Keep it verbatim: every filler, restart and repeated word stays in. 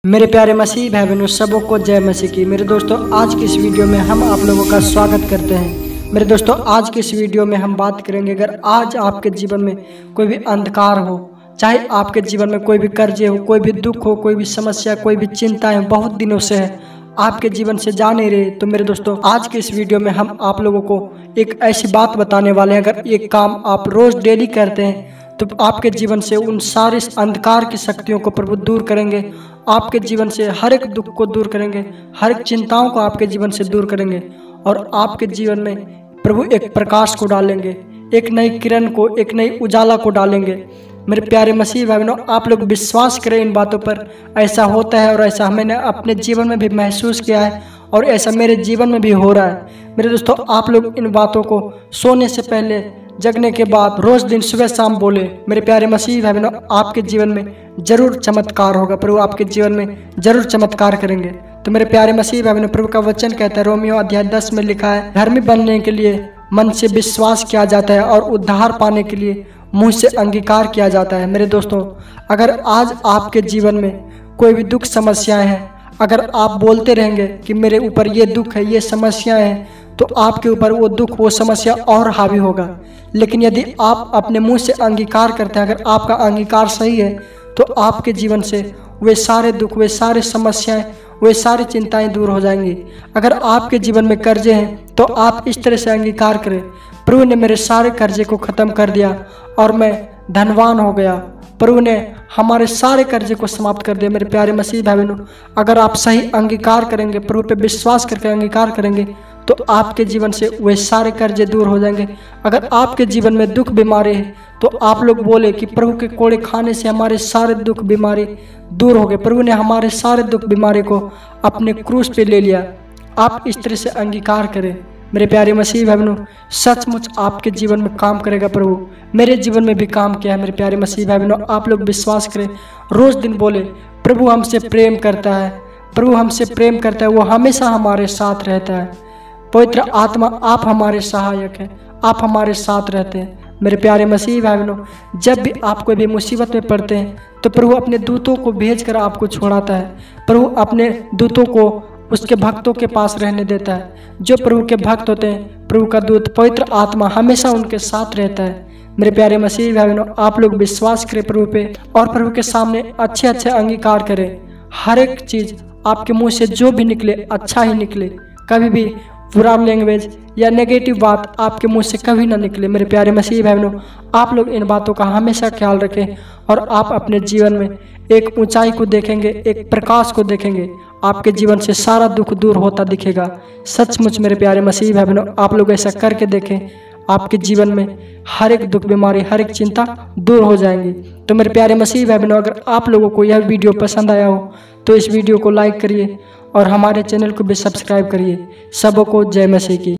मेरे प्यारे मसीह भाई बहनों, सबों को जय मसीह की। मेरे दोस्तों, आज की इस वीडियो में हम आप लोगों का स्वागत करते हैं। मेरे दोस्तों, आज की इस वीडियो में हम बात करेंगे, अगर आज आपके जीवन में कोई भी अंधकार हो, चाहे आपके जीवन में कोई भी कर्जे हो, कोई भी दुख हो, कोई भी समस्या, कोई भी चिंताएं बहुत दिनों से है आपके जीवन से जा नहीं रहे, तो मेरे दोस्तों आज के इस वीडियो में हम आप लोगों को एक ऐसी बात बताने वाले हैं, अगर ये काम आप रोज डेली करते हैं तो आपके जीवन से उन सारे अंधकार की शक्तियों को प्रभु दूर करेंगे। आपके जीवन से हर एक दुख को दूर करेंगे, हर एक चिंताओं को आपके जीवन से दूर करेंगे और आपके जीवन में प्रभु एक प्रकाश को डालेंगे, एक नई किरण को, एक नई उजाला को डालेंगे। मेरे प्यारे मसीह भाई बहनों, आप लोग विश्वास करें इन बातों पर। ऐसा होता है और ऐसा मैंने अपने जीवन में भी महसूस किया है और ऐसा मेरे जीवन में भी हो रहा है। मेरे दोस्तों, आप लोग इन बातों को सोने से पहले, जगने के बाद, रोज दिन सुबह शाम बोले। मेरे प्यारे मसीह भाई बहनों, आपके जीवन में जरूर चमत्कार होगा। प्रभु आपके जीवन में जरूर चमत्कार करेंगे। तो मेरे प्यारे मसीह भाई बहनों, प्रभु का वचन कहता है, रोमियो अध्याय दस में लिखा है, धर्मी बनने के लिए मन से विश्वास किया जाता है और उद्धार पाने के लिए मुंह से अंगीकार किया जाता है। मेरे दोस्तों, अगर आज आपके जीवन में कोई भी दुख समस्याएं हैं, अगर आप बोलते रहेंगे कि मेरे ऊपर ये दुख है, ये समस्याएं हैं, तो आपके ऊपर वो दुख, वो समस्या और हावी होगा। लेकिन यदि आप अपने मुंह से अंगीकार करते हैं, अगर आपका अंगीकार सही है, तो आपके जीवन से वे सारे दुख, वे सारे समस्याएं, वे सारी चिंताएं दूर हो जाएंगी। अगर आपके जीवन में कर्जे हैं, तो आप इस तरह से अंगीकार करें, प्रभु ने मेरे सारे कर्जे को खत्म कर दिया और मैं धनवान हो गया। प्रभु ने हमारे सारे कर्जे को समाप्त कर दिया। मेरे प्यारे मसीह भाई बहनों, अगर आप सही अंगीकार करेंगे, प्रभु पे विश्वास करके अंगीकार करेंगे, तो आपके जीवन से वे सारे कर्जे दूर हो जाएंगे। अगर आपके जीवन में दुख बीमारी है, तो आप लोग बोले कि प्रभु के कोड़े खाने से हमारे सारे दुख बीमारी दूर हो गए। प्रभु ने हमारे सारे दुख बीमारी को अपने क्रूस पे ले लिया। आप इस तरह से अंगीकार करें। मेरे प्यारे मसीह भाई बहनों, सचमुच आपके जीवन में काम करेगा। प्रभु मेरे जीवन में भी काम किया है। मेरे प्यारे मसीह भाई बहनों, आप लोग विश्वास करें, रोज दिन बोले, प्रभु हमसे प्रेम करता है, प्रभु हमसे प्रेम करता है, वो हमेशा हमारे साथ रहता है। पवित्र आत्मा, आप हमारे सहायक हैं, आप हमारे साथ रहते हैं। मेरे प्यारे मसीह भाई बहनों, जब भी आप कोई भी मुसीबत में पड़ते हैं, तो प्रभु अपने दूतों को भेजकर आपको छुड़ाता है। प्रभु अपने दूतों को उसके भक्तों के पास रहने देता है। जो प्रभु के भक्त होते हैं, प्रभु का दूत पवित्र आत्मा हमेशा उनके साथ रहता है। मेरे प्यारे मसीह भाई बहनों, आप लोग विश्वास करें प्रभु पे और प्रभु के सामने अच्छे अच्छे अंगीकार करें। हर एक चीज आपके मुंह से जो भी निकले, अच्छा ही निकले। कभी भी बुरा लैंग्वेज या नेगेटिव बात आपके मुंह से कभी ना निकले। मेरे प्यारे मसीह भाई बहनों, आप लोग इन बातों का हमेशा ख्याल रखें और आप अपने जीवन में एक ऊंचाई को देखेंगे, एक प्रकाश को देखेंगे। आपके जीवन से सारा दुख दूर होता दिखेगा। सचमुच मेरे प्यारे मसीह भाई बहनों, आप लोग ऐसा करके देखें, आपके जीवन में हर एक दुख, बीमारी, हर एक चिंता दूर हो जाएंगी। तो मेरे प्यारे मसीह भाई बहनों, अगर आप लोगों को यह वीडियो पसंद आया हो, तो इस वीडियो को लाइक करिए और हमारे चैनल को भी सब्सक्राइब करिए। सबों को जय मसीह की।